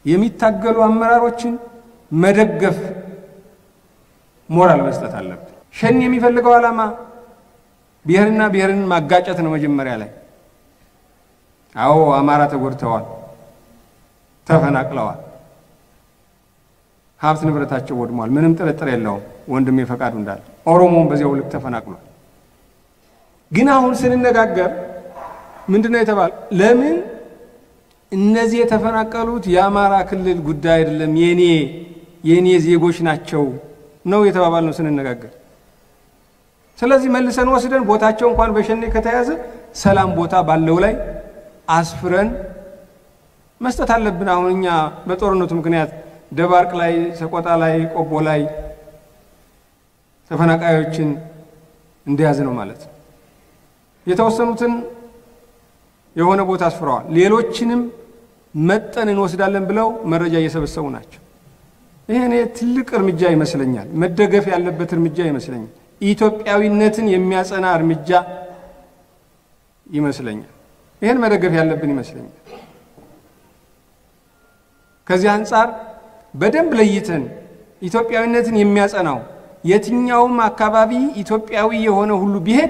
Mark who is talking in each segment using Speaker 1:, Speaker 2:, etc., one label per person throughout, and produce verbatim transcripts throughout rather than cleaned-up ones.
Speaker 1: የሚታገሉ አመራሮችን መደገፍ ሞራል መስጠት አለበት ሸኔ የሚፈልገው ዓላማ ብሔርና ብሔርን ማጋጨት ነው መጀመሪያ ላይ አዎ አማራ ተጎድተዋል ተፈናቅለዋል ሀብት ንብረታቸው ወድሟል ምንም ጥርጥር የለውም ወንድም የፈቃዱ እንዳለ ኦሮሞን በዚያው ልክ ተፈናቅሏል ግን አሁን ስንነጋገር ምንድነው የተባለ ለምን እነዚህ የተፈናቀሉት የአማራ ክልል ጉዳይ አይደለም የኔ የኔ ዜጎች ናቸው ነው የተባባልነው ስንነጋገር ስለዚህ መልሰን ወስደን ቦታቸው እንኳን በሸኔ ከተያዘ ሰላም ቦታ ባለው ላይ አስፍረን መስጠት አለብን አሁንኛ በጦርነቱ ምክንያት ደባርቅ ላይ ሰቆጣ ላይ ቆቦ ላይ ተፈናቃዮችን እንዲያዝ ነው ማለት የተወሰኑትን የሆነ ቦታ አስፍረዋል ሌሎችንም መጠን እንወስዳለን ብለው መረጃ እየሰበሰቡ ናቸው ይሄኔ ትልቅ እርምጃ ይመስለኛል መደገፍ ያለበት እርምጃ ይመስለኛል ኢትዮጵያዊነትን የሚያጸና እርምጃ ይመስለኛል ይሄን መደገፍ ያለብን ይመስለኛል ከዚህ አንፃር በደንብ ለይተን ኢትዮጵያዊነትን የሚያጸናው የትኛውም አካባቢ ኢትዮጵያዊ የሆነ ሁሉ ቢሄድ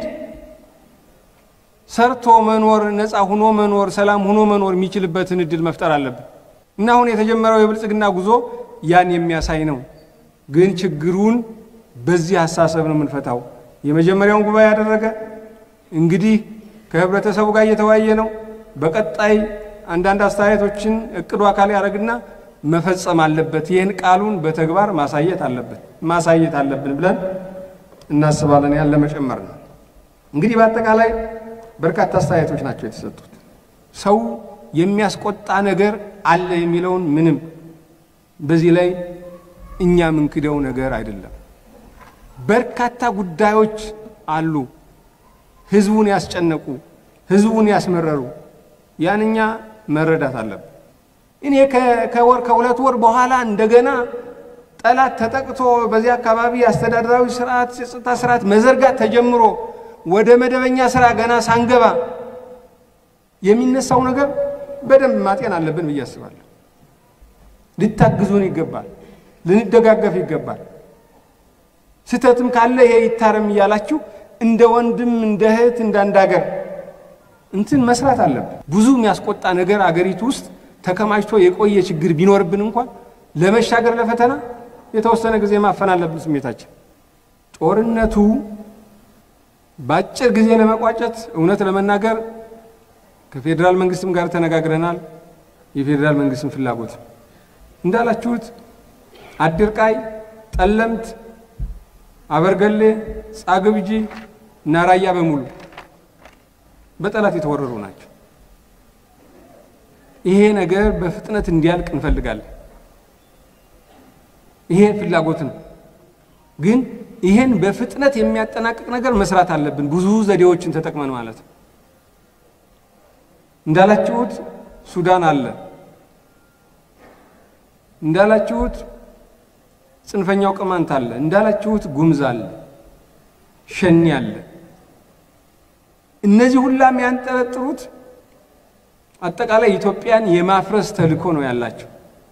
Speaker 1: ሰርቶ መኖር ነፃ ሆኖ መኖር ሰላም ሆኖ መኖር የሚችልበትን እድል መፍጠር አለብን እና አሁን የተጀመረው የብልጽግና ጉዞ ያን የሚያሳይ ነው ግን ችግሩን በዚህ ሐሳብ ነው የምንፈታው የመጀመሪያውን ጉባኤ ያደረገ እንግዲህ ከህብረተሰቡ ጋር እየተወያየ ነው በቀጣይ አንዳንድ አስተያየቶችን እቅዱ አካል ያደርግና መፈጸም አለበት ይሄን ቃሉን በተግባር ማሳየት አለበት ማሳየት አለብን ብለን እናስባለን ያለ መጨመር ነው እንግዲህ በአጠቃላይ በርካታ አስተያየቶች ናቸው የተሰጡት ሰው የሚያስቆጣ ነገር አለ የሚለውን ምንም በዚህ ላይ እኛ ምንክደው ነገር አይደለም በርካታ ጉዳዮች አሉ ህዝቡን ያስጨነቁ ህዝቡን ያስመረሩ ያንኛ መረዳት አለበት እኔ ከወር ከሁለት ወር በኋላ እንደገና ጠላት ተጠቅቶ በዚህ አካባቢ አስተዳደራዊ ስርዓት የጸጥታ ስርዓት መዘርጋት ተጀምሮ ወደ መደበኛ ስራ ገና ሳንገባ የሚነሳው ነገር በደንብ ማጤን አለብን ብዬ አስባለሁ ልታግዙን ይገባል ልንደጋገፍ ይገባል ስተትም ካለ ይሄ ይታረም ይያላችሁ እንደ ወንድም እንደ እህት እንደ አንድ ሀገር እንትን መስራት አለብን ብዙ የሚያስቆጣ ነገር አገሪቱ ውስጥ ተከማችቶ የቆየ ችግር ቢኖርብን እንኳን ለመሻገር ለፈተና የተወሰነ ጊዜ ማፈን አለብን ስሜታችን ጦርነቱ ባጭር ጊዜ ለመቋጨት እውነት ለመናገር ከፌደራል መንግስትም ጋር ተነጋግረናል የፌደራል መንግስትም ፍላጎት እንዳላችሁት አድርቃይ ጠለምት አበርገሌ ጻግብጂ ናራያ በሙሉ በጠላት የተወረሩ ናቸው ይሄ ነገር በፍጥነት እንዲያልቅ እንፈልጋለን ይሄ ፍላጎት ነው ግን ይሄን በፍጥነት የሚያጠናቅቅ ነገር መስራት አለብን ብዙ ዘዴዎችን ተጠቅመን ማለት ነው እንዳላችሁት ሱዳን አለ እንዳላችሁት ጽንፈኛው ቅማንት አለ እንዳላችሁት ጉምዝ አለ ሸኒ አለ እነዚህ ሁላም ያንጠረጥሩት አጠቃላይ ኢትዮጵያን የማፍረስ ተልኮ ነው ያላቸው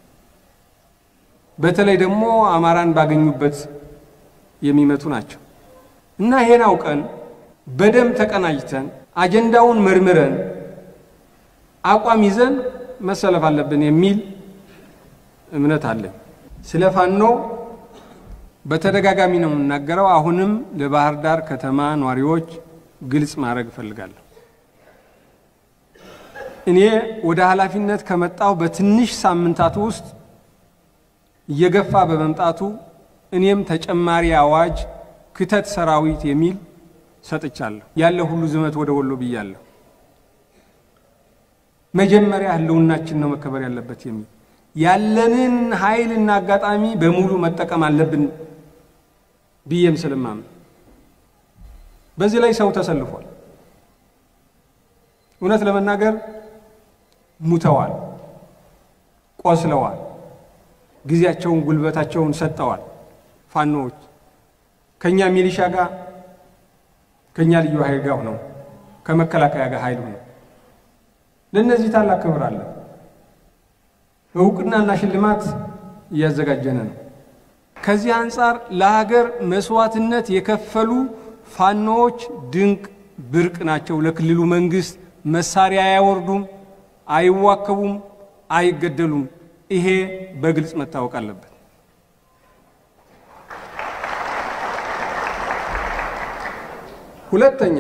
Speaker 1: በተለይ ደግሞ አማራን ባገኙበት የሚመቱ ናቸው እና ይሄን አውቀን በደም ተቀናጅተን አጀንዳውን መርምረን አቋም ይዘን መሰለፍ አለብን የሚል እምነት አለ ስለፋኖ በተደጋጋሚ ነው እናገረው አሁንም ለባህር ዳር ከተማ ኗሪዎች ግልጽ ማድረግ ፈልጋለሁ እኔ ወደ ኃላፊነት ከመጣው በትንሽ ሳምንታት ውስጥ እየገፋ በመምጣቱ እኔም ተጨማሪ አዋጅ ክተት ሰራዊት የሚል ሰጥቻለሁ ያለ ሁሉ ዝመት ወደ ወሎ ብያለሁ መጀመሪያ ህልውናችን ነው መከበር ያለበት የሚል ያለንን ኃይልና አጋጣሚ በሙሉ መጠቀም አለብን ቢየም ስለማም በዚህ ላይ ሰው ተሰልፏል እውነት ለመናገር ሙተዋል ቆስለዋል ግዚያቸውን ጉልበታቸውን ሰጠዋል ፋኖች ከኛ ሚሊሻ ጋር ከኛ ልዩ ኃይል ጋር ነው ከመከላከያ ጋር ኃይል ነው ለነዚህ ታላቅ ክብር አለ እውቅናና ሽልማት እያዘጋጀነ ነው። ከዚህ አንፃር ለሀገር መስዋዕትነት የከፈሉ ፋኖዎች ድንቅ ብርቅ ናቸው። ለክልሉ መንግስት መሳሪያ አያወርዱም፣ አይዋከቡም፣ አይገደሉም። ይሄ በግልጽ መታወቅ አለበት። ሁለተኛ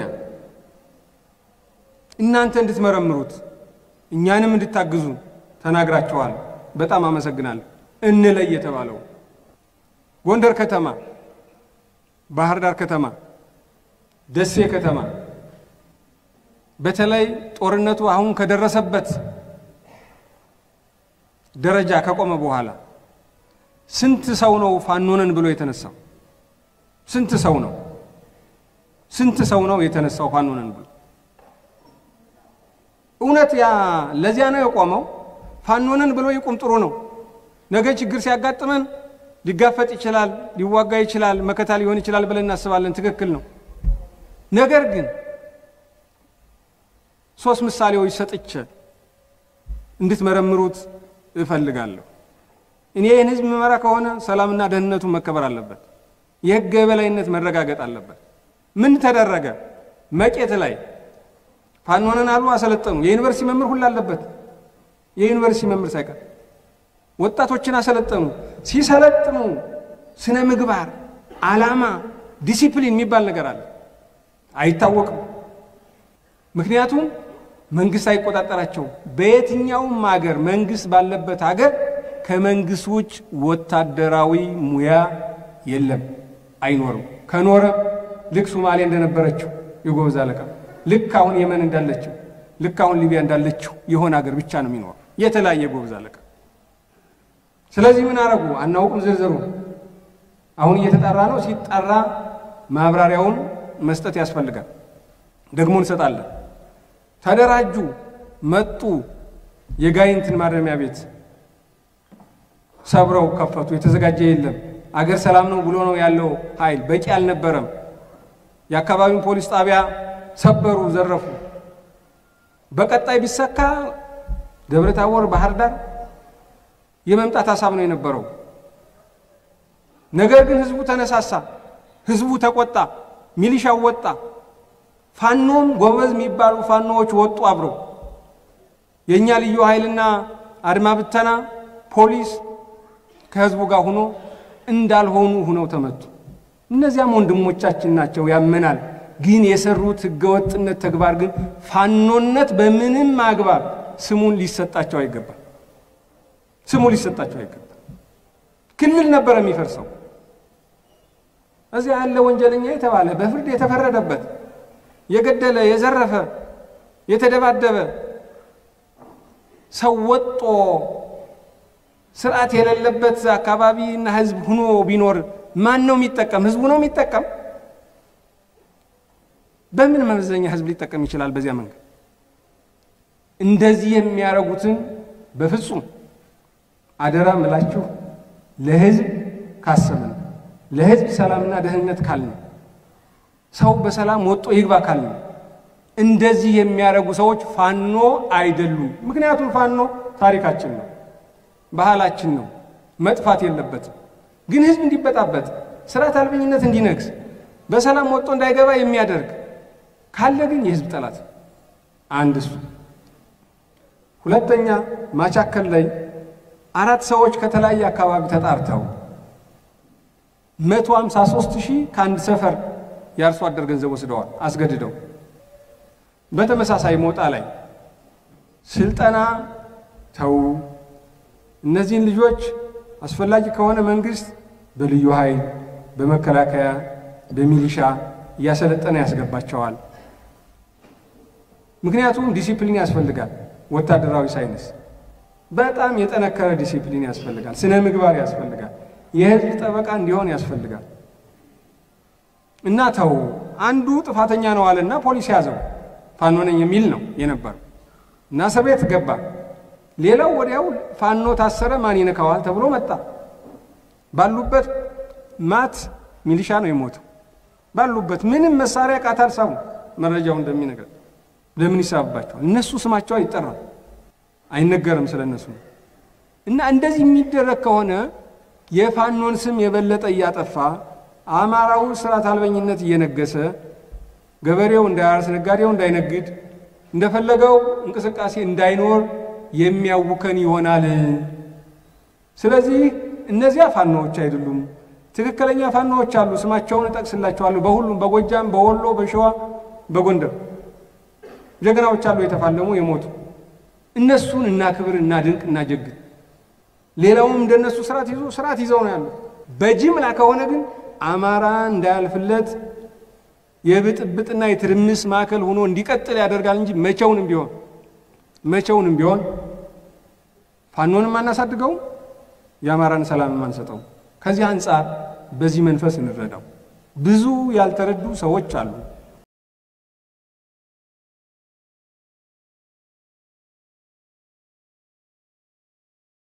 Speaker 1: እናንተ እንድትመረምሩት እኛንም እንድታግዙ ተናግራችኋል። በጣም አመሰግናለሁ። እንለይ የተባለው ጎንደር ከተማ፣ ባህር ዳር ከተማ፣ ደሴ ከተማ በተለይ ጦርነቱ አሁን ከደረሰበት ደረጃ ከቆመ በኋላ ስንት ሰው ነው ፋኖነን ብሎ የተነሳው? ስንት ሰው ነው ስንት ሰው ነው የተነሳው ፋኖነን ብሎ? እውነት ያ ለዚያ ነው የቆመው? ፋኖነን ብሎ ይቁም ጥሩ ነው። ነገ ችግር ሲያጋጥመን ሊጋፈጥ ይችላል፣ ሊዋጋ ይችላል፣ መከታ ሊሆን ይችላል ብለን እናስባለን። ትክክል ነው። ነገር ግን ሶስት ምሳሌዎች ሰጥቼ እንድትመረምሩት እፈልጋለሁ። እኔ ይህን ህዝብ መመራ ከሆነ ሰላምና ደህንነቱ መከበር አለበት። የህግ የበላይነት መረጋገጥ አለበት። ምን ተደረገ? መቄት ላይ ፋኖነን አሉ፣ አሰለጠኑ። የዩኒቨርሲቲ መምህር ሁሉ አለበት። የዩኒቨርሲቲ መምህር ሳይቀር ወጣቶችን አሰለጠኑ። ሲሰለጥኑ ስነ ምግባር፣ ዓላማ፣ ዲሲፕሊን የሚባል ነገር አለ። አይታወቅም። ምክንያቱም መንግስት አይቆጣጠራቸው። በየትኛውም ሀገር መንግስት ባለበት ሀገር ከመንግስት ውጭ ወታደራዊ ሙያ የለም፣ አይኖርም። ከኖረ ልክ ሶማሌ እንደነበረችው የጎበዝ አለቃ፣ ልክ አሁን የመን እንዳለችው፣ ልክ አሁን ሊቢያ እንዳለችው የሆነ ሀገር ብቻ ነው የሚኖር የተለያየ ጎበዝ አለቃ። ስለዚህ ምን አረጉ አናውቅም። ዝርዝሩ አሁን እየተጣራ ነው። ሲጣራ ማብራሪያውን መስጠት ያስፈልጋል። ደግሞ እንሰጣለን። ተደራጁ፣ መጡ። የጋይንትን ማረሚያ ቤት ሰብረው ከፈቱ። የተዘጋጀ የለም። አገር ሰላም ነው ብሎ ነው ያለው ኃይል በቂ አልነበረም። የአካባቢውን ፖሊስ ጣቢያ ሰበሩ፣ ዘረፉ። በቀጣይ ቢሰካ ደብረ ታቦር፣ ባህር ዳር የመምጣት ሐሳብ ነው የነበረው። ነገር ግን ህዝቡ ተነሳሳ፣ ህዝቡ ተቆጣ፣ ሚሊሻው ወጣ። ፋኖም ጎበዝ የሚባሉ ፋኖዎች ወጡ አብረው። የኛ ልዩ ኃይልና አድማ ብተና ፖሊስ ከህዝቡ ጋር ሆኖ እንዳልሆኑ ሆነው ተመቱ። እነዚያም ወንድሞቻችን ናቸው፣ ያመናል። ግን የሰሩት ህገወጥነት ተግባር ግን ፋኖነት በምንም አግባብ ስሙን ሊሰጣቸው አይገባም። ስሙ ሊሰጣቸው አይገባም። ክልል ነበር የሚፈርሰው። እዚያ ያለ ወንጀለኛ የተባለ በፍርድ የተፈረደበት የገደለ፣ የዘረፈ፣ የተደባደበ ሰው ወጦ ስርዓት የሌለበት አካባቢና ህዝብ ሆኖ ቢኖር ማን ነው የሚጠቀም? ህዝቡ ነው የሚጠቀም? በምን መመዘኛ ህዝብ ሊጠቀም ይችላል? በዚያ መንገድ እንደዚህ የሚያረጉትን በፍጹም አደራ ምላችሁ ለህዝብ ካሰብን፣ ለህዝብ ሰላምና ደህንነት ካልን፣ ሰው በሰላም ወጦ ይግባ ካልን እንደዚህ የሚያረጉ ሰዎች ፋኖ አይደሉም። ምክንያቱም ፋኖ ታሪካችን ነው፣ ባህላችን ነው፣ መጥፋት የለበትም። ግን ህዝብ እንዲበጣበጥ፣ ስርዓት አልበኝነት እንዲነግስ፣ በሰላም ወጦ እንዳይገባ የሚያደርግ ካለ ግን የህዝብ ጠላት አንድ እሱ። ሁለተኛ ማቻከል ላይ አራት ሰዎች ከተለያየ አካባቢ ተጣርተው መቶ ሃምሳ ሦስት ሺህ ከአንድ ሰፈር ያርሶ አደር ገንዘብ ወስደዋል አስገድደው። በተመሳሳይ ሞጣ ላይ ስልጠና ተው፣ እነዚህን ልጆች አስፈላጊ ከሆነ መንግስት በልዩ ኃይል፣ በመከላከያ፣ በሚሊሻ እያሰለጠነ ያስገባቸዋል። ምክንያቱም ዲሲፕሊን ያስፈልጋል። ወታደራዊ ሳይንስ በጣም የጠነከረ ዲሲፕሊን ያስፈልጋል። ስነ ምግባር ያስፈልጋል። የህዝብ ጠበቃ እንዲሆን ያስፈልጋል። እና ተው አንዱ ጥፋተኛ ነው አለና ፖሊስ ያዘው። ፋኖ ነኝ የሚል ነው የነበረው እና እስር ቤት ገባ። ሌላው ወዲያው ፋኖ ታሰረ፣ ማን ይነካዋል ተብሎ መጣ። ባሉበት ማት ሚሊሻ ነው የሞተው። ባሉበት ምንም መሳሪያ ቃታል ሰው መረጃው እንደሚነገር ለምን ይሳባቸዋል? እነሱ ስማቸው አይጠራም፣ አይነገርም ስለነሱ። እና እንደዚህ የሚደረግ ከሆነ የፋኖን ስም የበለጠ ያጠፋ አማራው ስርዓት አልበኝነት እየነገሰ ገበሬው እንዳያርስ ነጋዴው እንዳይነግድ እንደፈለገው እንቅስቃሴ እንዳይኖር የሚያውከን ይሆናል። ስለዚህ እነዚያ ፋኖዎች አይደሉም። ትክክለኛ ፋኖዎች አሉ። ስማቸውን ጠቅስላቸዋለሁ። በሁሉም በጎጃም፣ በወሎ፣ በሸዋ፣ በጎንደር ጀግናዎች አሉ የተፋለሙ የሞቱ። እነሱን እና ክብር እና ድንቅ እና ጀግን ሌላውም እንደነሱ ስርዓት ይዞ ስርዓት ይዘው ነው ያለው። በጅምላ ከሆነ ግን አማራ እንዳያልፍለት የብጥብጥና የትርምስ ማዕከል ሆኖ እንዲቀጥል ያደርጋል እንጂ መቼውንም ቢሆን መቼውንም ቢሆን ፋኖንም አናሳድገው የአማራን ሰላም ማንሰጠው። ከዚህ አንፃር በዚህ መንፈስ እንረዳው። ብዙ ያልተረዱ ሰዎች አሉ።